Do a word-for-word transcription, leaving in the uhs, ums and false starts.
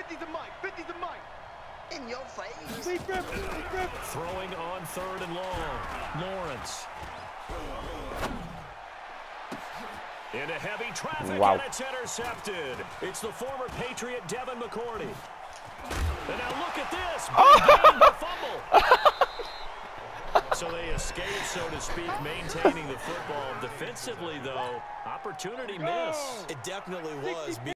fifty's a Mike. fifty's a Mike. In your face. Sweet grip. Sweet grip. Throwing on third and long. Lawrence. Into heavy traffic, Wow. and it's intercepted. It's the former Patriot Devin McCourty. And now look at this. Big the fumble. So they escape, so to speak, maintaining the football. Defensively, though, opportunity miss. It definitely was.